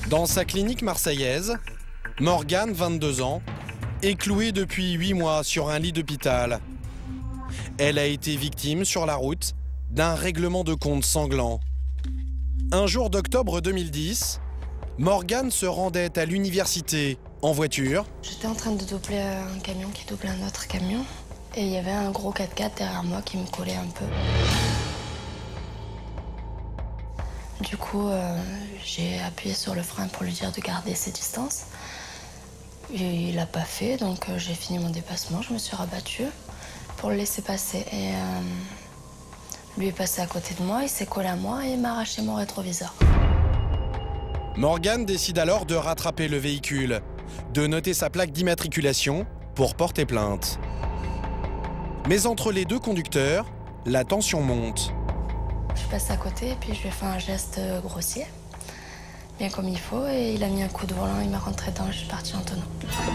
Dans sa clinique marseillaise, Morgane, 22 ans, est clouée depuis 8 mois sur un lit d'hôpital. Elle a été victime sur la route d'un règlement de compte sanglant. Un jour d'octobre 2010, Morgane se rendait à l'université en voiture. J'étais en train de doubler un camion qui doublait un autre camion. Et il y avait un gros 4x4 derrière moi qui me collait un peu. Du coup, j'ai appuyé sur le frein pour lui dire de garder ses distances. Et il l'a pas fait, donc j'ai fini mon dépassement. Je me suis rabattue pour le laisser passer. Et lui est passé à côté de moi, il s'est collé à moi et il m'a arraché mon rétroviseur. Morgane décide alors de rattraper le véhicule, de noter sa plaque d'immatriculation pour porter plainte. Mais entre les deux conducteurs, la tension monte. Je suis passée à côté et puis je lui ai fait un geste grossier, bien comme il faut, et il a mis un coup de volant, il m'a rentré dedans, je suis partie en tonneau.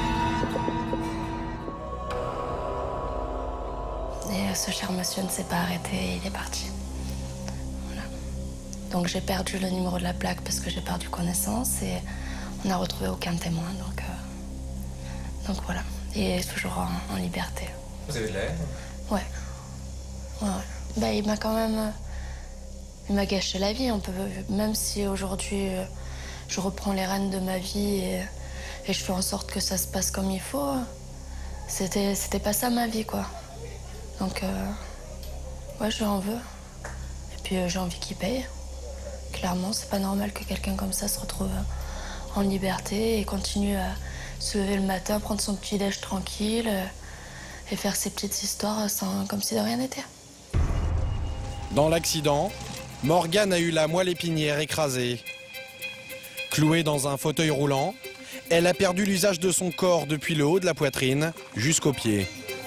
Et ce cher monsieur ne s'est pas arrêté et il est parti. Voilà. Donc j'ai perdu le numéro de la plaque parce que j'ai perdu connaissance et on n'a retrouvé aucun témoin, donc voilà. Il est toujours en liberté. Vous avez de la haine? Ouais. Bah, il m'a quand même... Il m'a gâché la vie. Même si aujourd'hui, je reprends les rênes de ma vie et je fais en sorte que ça se passe comme il faut, c'était pas ça ma vie, quoi. Donc, ouais, je lui en veux. Et puis, j'ai envie qu'il paye. Clairement, c'est pas normal que quelqu'un comme ça se retrouve en liberté et continue à se lever le matin, prendre son petit déj tranquille et faire ses petites histoires comme si de rien n'était. Dans l'accident, Morgane a eu la moelle épinière écrasée. Clouée dans un fauteuil roulant, elle a perdu l'usage de son corps depuis le haut de la poitrine jusqu'aux pieds.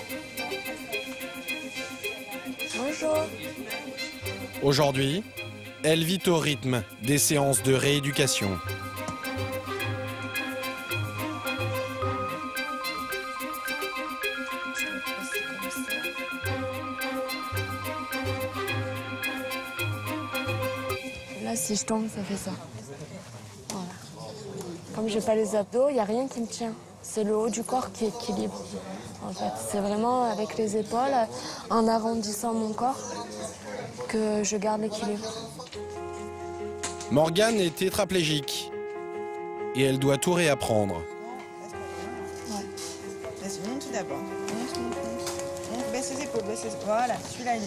Bonjour. Aujourd'hui, elle vit au rythme des séances de rééducation. Là, si je tombe, ça fait ça. Voilà. Comme j'ai pas les abdos, il n'y a rien qui me tient. C'est le haut du corps qui équilibre. En fait, c'est vraiment avec les épaules, en arrondissant mon corps, que je garde l'équilibre. Morgane est tétraplégique et elle doit tout réapprendre. Ouais. Vas-y, monte tout d'abord. Monte, baisse les épaules, baisse les épaules. Voilà, suis la ligne.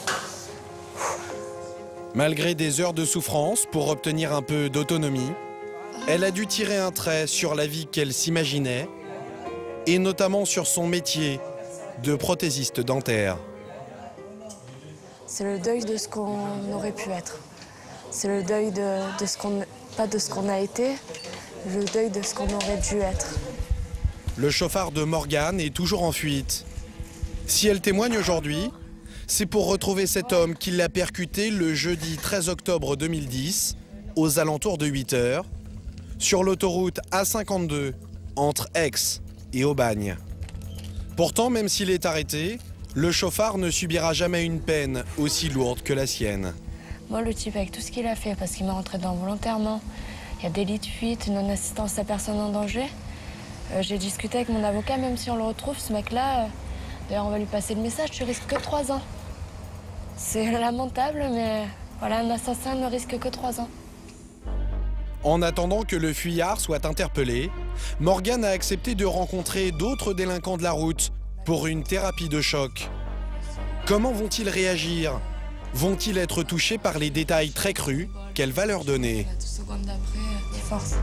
Malgré des heures de souffrance pour obtenir un peu d'autonomie, elle a dû tirer un trait sur la vie qu'elle s'imaginait et notamment sur son métier de prothésiste dentaire. C'est le deuil de ce qu'on aurait pu être. C'est le deuil de ce qu'on, pas de ce qu'on a été, le deuil de ce qu'on aurait dû être. Le chauffard de Morgane est toujours en fuite. Si elle témoigne aujourd'hui, c'est pour retrouver cet homme qui l'a percuté le jeudi 13 octobre 2010, aux alentours de 8 h, sur l'autoroute A52, entre Aix et Aubagne. Pourtant, même s'il est arrêté, le chauffard ne subira jamais une peine aussi lourde que la sienne. Moi, le type, avec tout ce qu'il a fait, parce qu'il m'a rentré dedans volontairement, il y a délit de fuite, non-assistance à personne en danger. J'ai discuté avec mon avocat, même si on le retrouve, ce mec-là, d'ailleurs, on va lui passer le message, tu risques que 3 ans. C'est lamentable, mais voilà, un assassin ne risque que 3 ans. En attendant que le fuyard soit interpellé, Morgane a accepté de rencontrer d'autres délinquants de la route pour une thérapie de choc. Comment vont-ils réagir? Vont-ils être touchés par les détails très crus qu'elle va leur donner? 2 secondes d'après, force.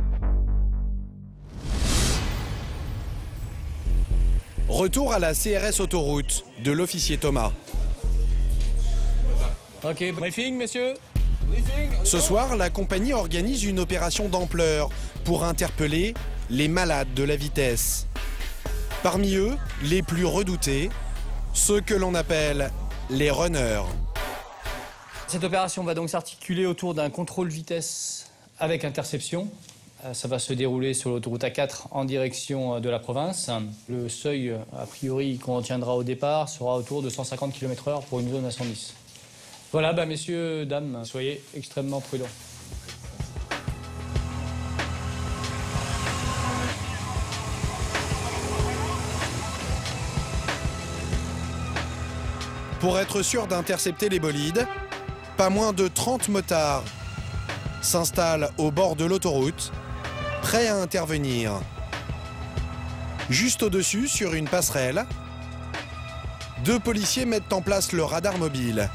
Retour à la CRS autoroute de l'officier Thomas. Ok, briefing, messieurs. Ce soir, la compagnie organise une opération d'ampleur pour interpeller les malades de la vitesse. Parmi eux, les plus redoutés, ceux que l'on appelle les runners. Cette opération va donc s'articuler autour d'un contrôle vitesse avec interception. Ça va se dérouler sur l'autoroute A4 en direction de la province. Le seuil, a priori, qu'on tiendra au départ sera autour de 150 km/h pour une zone à 110. Voilà, messieurs, dames, soyez extrêmement prudents. Pour être sûr d'intercepter les bolides, pas moins de 30 motards s'installent au bord de l'autoroute, prêts à intervenir. Juste au-dessus, sur une passerelle, 2 policiers mettent en place le radar mobile.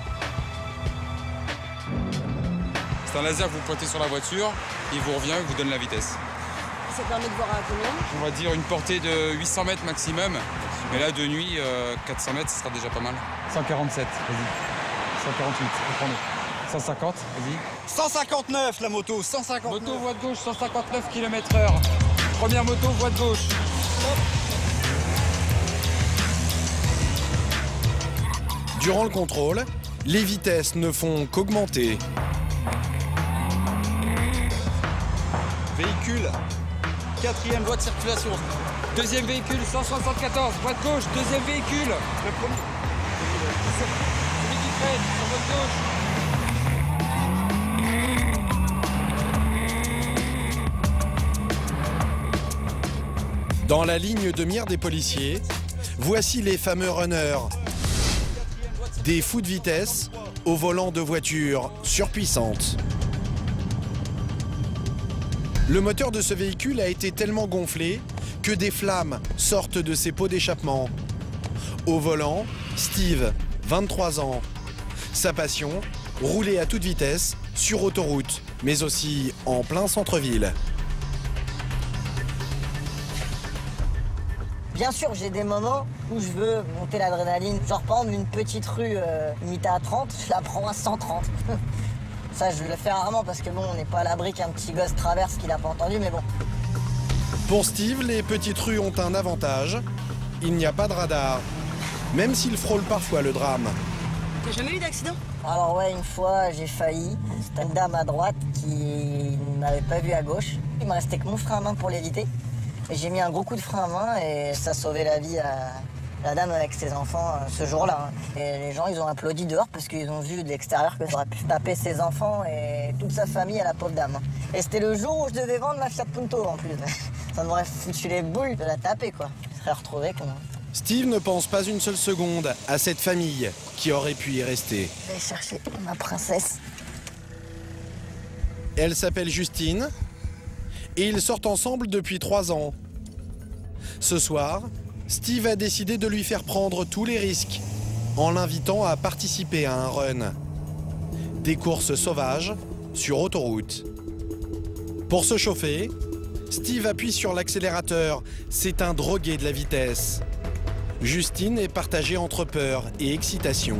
C'est un laser que vous pointez sur la voiture, il vous revient et vous donne la vitesse. Ça permet de voir à combien? On va dire une portée de 800 mètres maximum, mais là de nuit, 400 mètres, ce sera déjà pas mal. 147, vas-y. 148, reprends-le. 150, vas-y. 159 la moto, 159. Moto voie de gauche, 159 km/h. Première moto voie de gauche. Durant le contrôle, les vitesses ne font qu'augmenter. Véhicule, 4e voie de circulation. Deuxième véhicule, 174, voie de gauche. Deuxième véhicule. Le premier. Celui qui freine, sur voie de gauche. Dans la ligne de mire des policiers, voici les fameux runners. Des fous de vitesse au volant de voitures surpuissantes. Le moteur de ce véhicule a été tellement gonflé que des flammes sortent de ses pots d'échappement. Au volant, Steve, 23 ans. Sa passion, rouler à toute vitesse sur autoroute, mais aussi en plein centre-ville. Bien sûr, j'ai des moments où je veux monter l'adrénaline. Genre, par exemple, une petite rue limitée à 30, je la prends à 130. Ça, je le fais rarement parce que bon, on n'est pas à l'abri qu'un petit gosse traverse qu'il n'a pas entendu, mais bon. Pour Steve, les petites rues ont un avantage. Il n'y a pas de radar, même s'il frôle parfois le drame. T'as jamais eu d'accident? Alors ouais, une fois, j'ai failli. C'était une dame à droite qui n'avait pas vu à gauche. Il me restait que mon frein à main pour l'éviter. Et j'ai mis un gros coup de frein à main et ça a sauvé la vie à la dame avec ses enfants ce jour-là. Et les gens, ils ont applaudi dehors parce qu'ils ont vu de l'extérieur que j'aurais pu taper ses enfants et toute sa famille à la pauvre dame. Et c'était le jour où je devais vendre ma Fiat Punto en plus. Ça m'aurait foutu les boules de la taper, quoi. Je serais retrouvé comme... Steve ne pense pas une seule seconde à cette famille qui aurait pu y rester. Je vais chercher ma princesse. Elle s'appelle Justine et ils sortent ensemble depuis 3 ans. Ce soir, Steve a décidé de lui faire prendre tous les risques en l'invitant à participer à un run. Des courses sauvages sur autoroute. Pour se chauffer, Steve appuie sur l'accélérateur. C'est un drogué de la vitesse. Justine est partagée entre peur et excitation.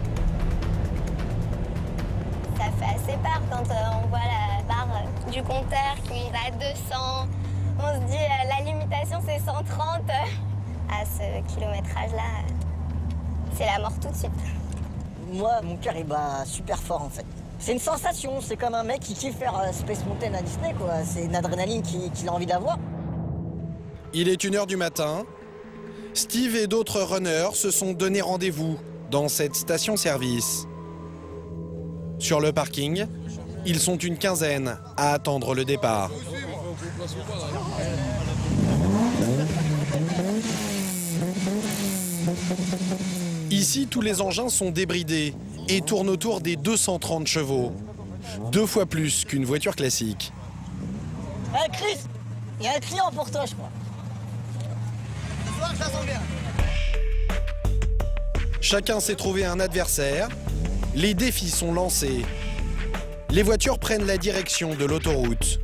Ça fait assez peur quand on voit la barre du compteur qui va à 200. On se dit la limitation c'est 130. À ce kilométrage-là, c'est la mort tout de suite. Moi, mon cœur il bat super fort en fait. C'est une sensation, c'est comme un mec qui kiffe faire Space Mountain à Disney, quoi. C'est une adrénaline qu'il a envie d'avoir. Il est 1h du matin. Steve et d'autres runners se sont donné rendez-vous dans cette station-service. Sur le parking, ils sont une quinzaine à attendre le départ. Ici, tous les engins sont débridés et tournent autour des 230 chevaux. 2 fois plus qu'une voiture classique. Hey Chris, il y a un client pour toi, je crois. Ce soir, je la sens bien. Chacun s'est trouvé un adversaire. Les défis sont lancés. Les voitures prennent la direction de l'autoroute.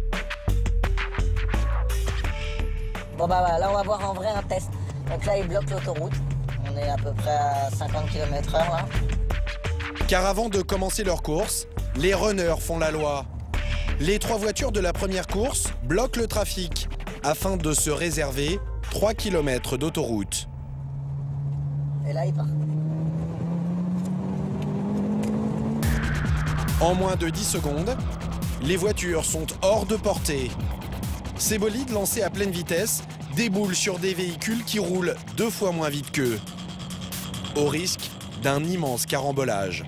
Bon bah là, on va voir en vrai un test. Donc là, il bloque l'autoroute. On est à peu près à 50 km/h là. Car avant de commencer leur course, les runners font la loi. Les 3 voitures de la première course bloquent le trafic afin de se réserver 3 km d'autoroute. Et là, il part. En moins de 10 secondes, les voitures sont hors de portée. Ces bolides lancés à pleine vitesse déboulent sur des véhicules qui roulent 2 fois moins vite qu'eux, au risque d'un immense carambolage.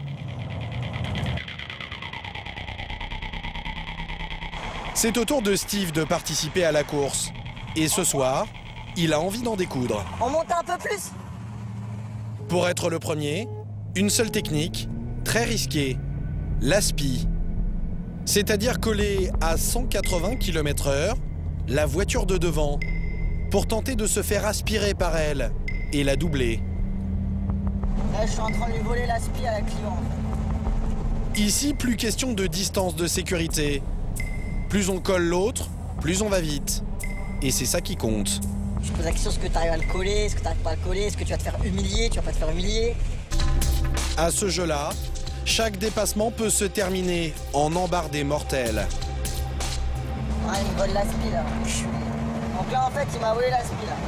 C'est au tour de Steve de participer à la course. Et ce soir, il a envie d'en découdre. On monte un peu plus. Pour être le premier, Une seule technique, très risquée, l'aspi. C'est-à-dire coller à 180 km/h la voiture de devant pour tenter de se faire aspirer par elle et la doubler. Là, je suis en train de lui voler l'aspi à la Clio. Ici, plus question de distance de sécurité. Plus on colle l'autre, plus on va vite. Et c'est ça qui compte. Je pose la question, est-ce que tu arrives à le coller, est-ce que tu n'arrives pas à le coller, est-ce que tu vas te faire humilier, tu vas pas te faire humilier. À ce jeu-là, chaque dépassement peut se terminer en embardée mortelle. Ah, il me vole l'aspi là. Donc là, en fait, il m'a volé l'aspi là.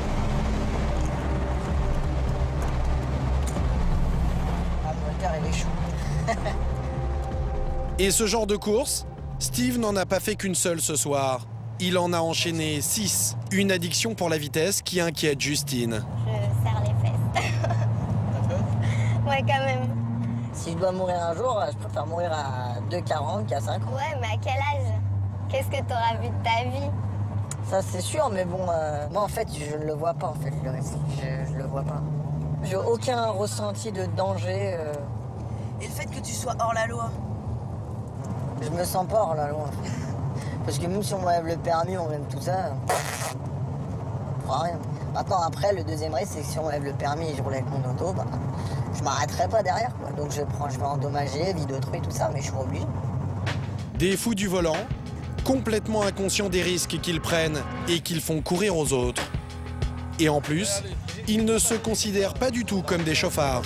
Ah, le moteur, il est chaud. Et ce genre de course, Steve n'en a pas fait qu'une seule ce soir. Il en a enchaîné 6. Une addiction pour la vitesse qui inquiète Justine. Je serre les fesses. Ouais, quand même. Si je dois mourir un jour, je préfère mourir à 2,40 qu'à 5 ans. Ouais, mais à quel âge? Qu'est-ce que t'auras vu de ta vie? Ça, c'est sûr, mais bon, moi, en fait, je ne le vois pas, en fait, le risque. Je le vois pas. J'ai aucun ressenti de danger. Et le fait que tu sois hors la loi? Je me sens pas hors la loi. Parce que même si on m'enlève le permis, on m'enlève tout ça, on fera rien. Maintenant, après, le deuxième risque, c'est que si on m'enlève le permis et je roule avec mon auto, bah, je m'arrêterai pas derrière, quoi. Donc je vais endommager, vie d'autrui, tout ça, mais je suis obligé. Des fous du volant, complètement inconscients des risques qu'ils prennent et qu'ils font courir aux autres. Et en plus, ils ne se considèrent pas du tout comme des chauffards.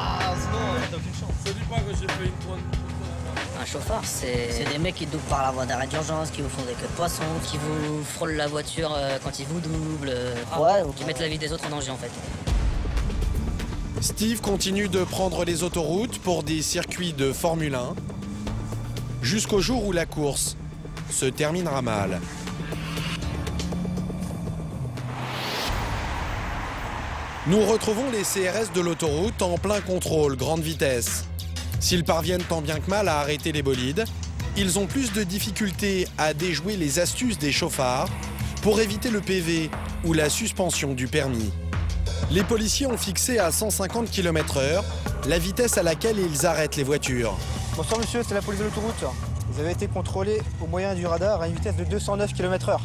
Un chauffeur, c'est des mecs qui doublent par la voie d'arrêt d'urgence, qui vous font des queues de poisson, qui vous frôlent la voiture quand ils vous doublent, qui mettent la vie des autres en danger en fait. Steve continue de prendre les autoroutes pour des circuits de Formule 1 jusqu'au jour où la course se terminera mal. Nous retrouvons les CRS de l'autoroute en plein contrôle, grande vitesse. S'ils parviennent tant bien que mal à arrêter les bolides, ils ont plus de difficultés à déjouer les astuces des chauffards pour éviter le PV ou la suspension du permis. Les policiers ont fixé à 150 km/h la vitesse à laquelle ils arrêtent les voitures. Bonsoir monsieur, c'est la police de l'autoroute. Vous avez été contrôlé au moyen du radar à une vitesse de 209 km/h.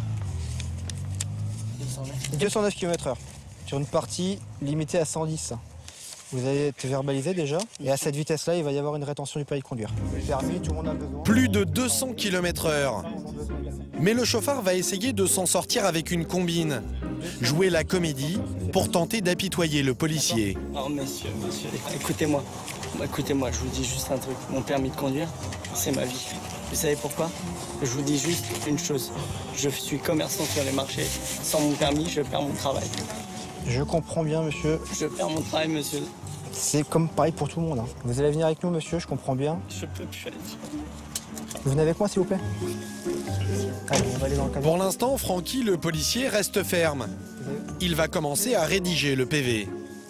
209 km/h. Sur une partie limitée à 110. Vous avez été verbalisé déjà. Et à cette vitesse-là, il va y avoir une rétention du permis de conduire. Le permis, tout le monde a besoin. Plus de 200 km/h. Mais le chauffard va essayer de s'en sortir avec une combine. Jouer la comédie pour tenter d'apitoyer le policier. Oh monsieur, écoutez-moi, je vous dis juste un truc. Mon permis de conduire, c'est ma vie. Vous savez pourquoi? Je vous dis juste une chose. Je suis commerçant sur les marchés. Sans mon permis, je perds mon travail. Je comprends bien, monsieur. Je perds mon travail, monsieur. C'est comme pareil pour tout le monde. Vous allez venir avec nous, monsieur, je comprends bien. Je peux plus aller. Vous venez avec moi, s'il vous plaît? Allez, on va aller dans le camion. Pour l'instant, Francky, le policier, reste ferme. Il va commencer à rédiger le PV.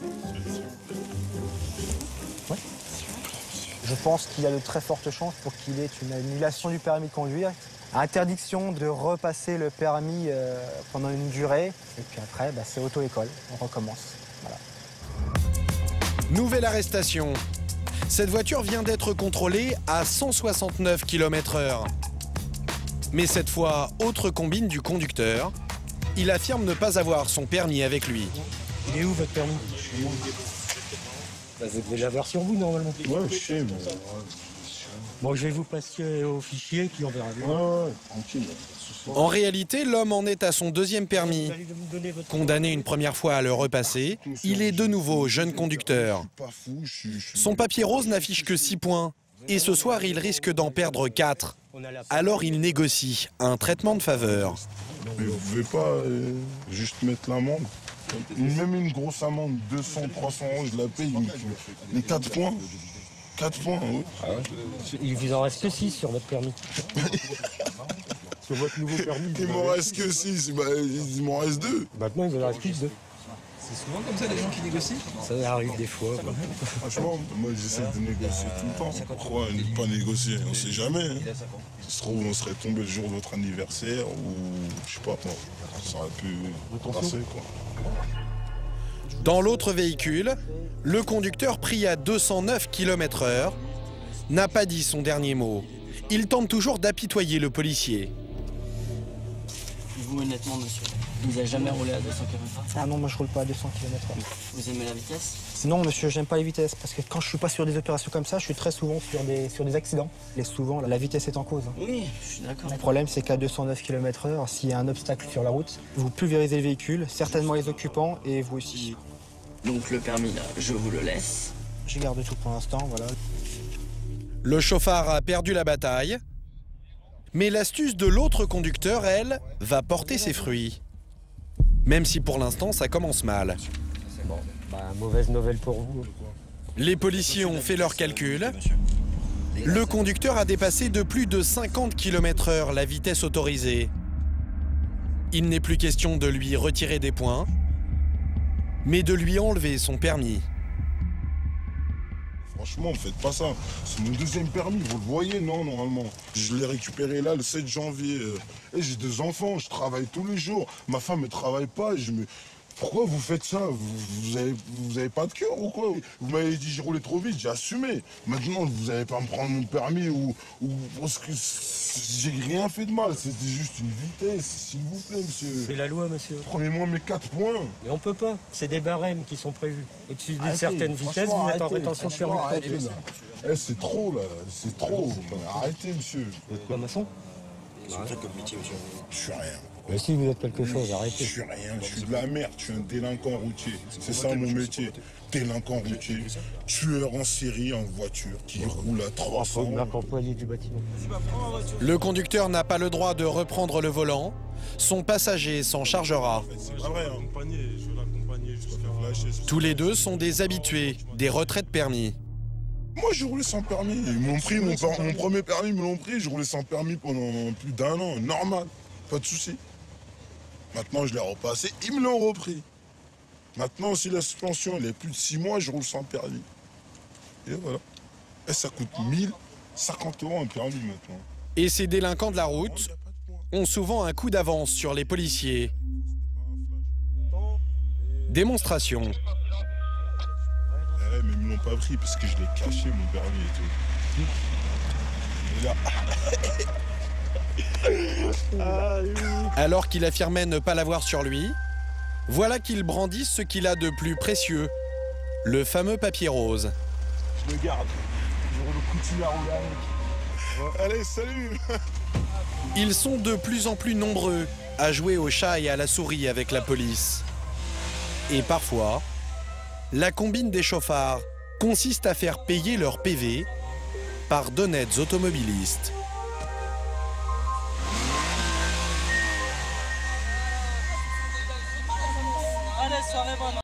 Ouais. Je pense qu'il y a de très fortes chances pour qu'il ait une annulation du permis de conduire. Interdiction de repasser le permis pendant une durée. Et puis après, c'est auto-école. On recommence. Voilà. Nouvelle arrestation. Cette voiture vient d'être contrôlée à 169 km/h. Mais cette fois, autre combine du conducteur. Il affirme ne pas avoir son permis avec lui. Il est où votre permis? Vous devez l'avoir sur vous normalement. Ouais, je sais, mais... Bon, je vais vous passer au fichier, puis on verra bien. Ouais, tranquille. En réalité, l'homme en est à son deuxième permis. Condamné une première fois à le repasser, il est de nouveau jeune conducteur. Son papier rose n'affiche que 6 points. Et ce soir, il risque d'en perdre 4. Alors il négocie un traitement de faveur. Mais vous pouvez pas juste mettre l'amende. Même une grosse amende, 200, 300 euros, je la paye. Mais 4 points. 4 points, oui. Ah ouais. Il vous en reste 6 sur votre permis. Sur votre nouveau permis. Il m'en reste que 6, il m'en reste 2. Maintenant, il vous en reste plus 2. C'est souvent comme ça des gens qui négocient? Ça arrive des fois. Franchement, moi j'essaie de négocier tout le temps. Pourquoi ne pas négocier? On sait jamais. Ça se trouve, on serait tombé le jour de votre anniversaire ou je sais pas, ça aurait pu passer quoi. Dans l'autre véhicule, le conducteur pris à 209 km/h n'a pas dit son dernier mot. Il tente toujours d'apitoyer le policier. Vous, honnêtement, monsieur, vous n'avez jamais roulé à 200 km/h? Ah non, moi je roule pas à 200 km/h. Vous aimez la vitesse? Non, monsieur, j'aime pas les vitesses, parce que quand je suis pas sur des opérations comme ça, je suis très souvent sur des accidents. Et souvent, la vitesse est en cause. Oui, je suis d'accord. Le problème, c'est qu'à 209 km/h, s'il y a un obstacle sur la route, vous pulvérisez le véhicule, certainement les occupants, et vous aussi. Donc le permis, là, je vous le laisse. Je garde tout pour l'instant, voilà. Le chauffard a perdu la bataille, mais l'astuce de l'autre conducteur, elle, va porter ses fruits. Même si pour l'instant, ça commence mal. Bon, mauvaise nouvelle pour vous. Les policiers ont fait leurs calculs. Le conducteur a dépassé de plus de 50 km/h la vitesse autorisée. Il n'est plus question de lui retirer des points, mais de lui enlever son permis. Franchement, faites pas ça. C'est mon deuxième permis, vous le voyez, non, normalement. Je l'ai récupéré là le 7 janvier. Et j'ai 2 enfants, je travaille tous les jours. Ma femme ne travaille pas. Pourquoi vous faites ça? Vous avez pas de cœur ou quoi? Vous m'avez dit que je roulais trop vite, j'ai assumé. Maintenant, vous n'allez pas me prendre mon permis ou parce que j'ai rien fait de mal. C'était juste une vitesse, s'il vous plaît, monsieur. C'est la loi, monsieur. Prenez-moi mes 4 points. Mais on peut pas. C'est des barèmes qui sont prévus. Au-dessus d'une certaine vitesse, vous êtes en rétention de permis de conduire. C'est trop, là. C'est trop. Arrêtez, monsieur. Vous êtes quoi, maçon? Qu'est-ce que vous faites comme métier, monsieur? Je suis rien. Mais si vous êtes quelque chose, arrêtez. Je suis rien, je suis de la merde, je suis un délinquant routier. C'est ça mon métier. Délinquant routier, tueur en série en voiture, qui roule à 300. Marque employé du bâtiment. Le conducteur n'a pas le droit de reprendre le volant. Son passager s'en chargera. Tous les deux sont des habitués, des retraits de permis. Moi, j'ai roulé sans permis. Ils m'ont pris mon premier permis, ils me l'ont pris. J'ai roulé sans permis pendant plus d'1 an, normal, pas de souci. Maintenant, je l'ai repassé, ils me l'ont repris. Maintenant, si la suspension elle est plus de 6 mois, je roule sans permis. Et voilà. Et ça coûte 1050 € un permis maintenant. Et ces délinquants de la route ont souvent un coup d'avance sur les policiers. Démonstration. Mais ils me l'ont pas pris parce que je l'ai caché, mon permis et tout. Et là... Alors qu'il affirmait ne pas l'avoir sur lui, voilà qu'il brandit ce qu'il a de plus précieux, le fameux papier rose. Je le garde, je continue à rouler avec. Allez, salut. Ils sont de plus en plus nombreux à jouer au chat et à la souris avec la police. Et parfois, la combine des chauffards consiste à faire payer leur PV par d'honnêtes automobilistes. Allez, soirée bonne.